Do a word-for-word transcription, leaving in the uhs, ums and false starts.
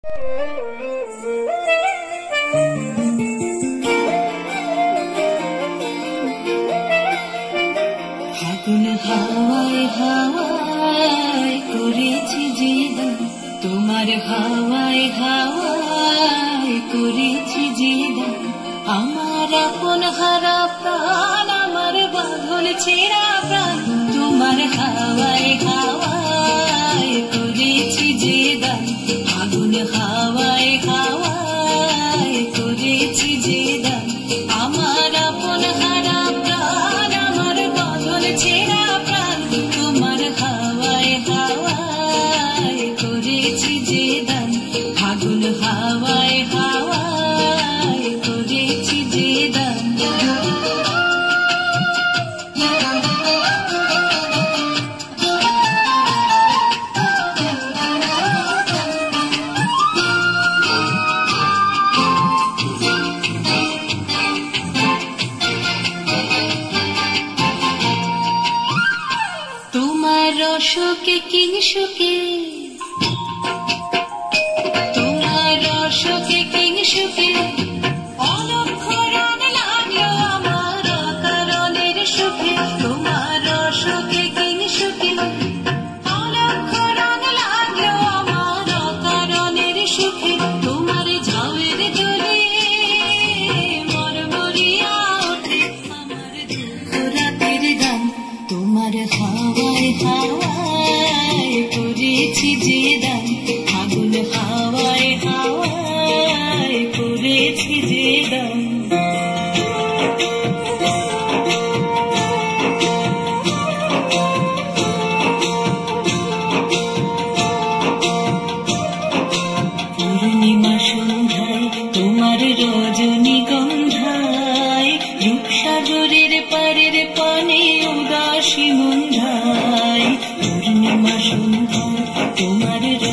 ফাগুন হাওয়ায় হাওয়ায় করেছি যে দান, তোমার হাওয়ায় হাওয়ায় করেছি যে দান, আমার আপন হারা প্রাণ, আমার বাঁধন ছেঁড়া প্রাণ, তোমার হাওয়ায় হাওয়ায় করেছি যে দান, ফাগুন হাওয়ায় হাওয়ায় করেছি যে দান, আমার আপন হারা প্রাণ, আমার বাঁধন ছেঁড়া প্রাণ, তোমার হাওয়ায় হাওয়ায় করেছি যে দান, ফাগুন হাওয়ায় হাওয়ায় করেছি যে দান। তোমার রসকে কিংসুকে, তোমার রসকে কিংসুকে, অলক্ষ রং লাগলো আমার অকারণের সুখে, তোমার রসকে কিংসুকে, অলক্ষ রং লাগলো আমার অকারণের সুখে, তোমার ঝাউয়ের দোলে মরমরিয়া ওঠে আমার দুঃখ রাতের গান, তোমার হাওয়ায় হাওয়ায় করেছি যে দান, ফাগুন হাওয়ায় হাওয়ায় করেছি যে দান। পূর্ণিমা সন্ধ্যায় তোমার রজনীগন্ধায়, রূপসাগরের পারের পানে উদাসী মন্ধায়, পূর্ণিমা সন্ধ্যায় তোমার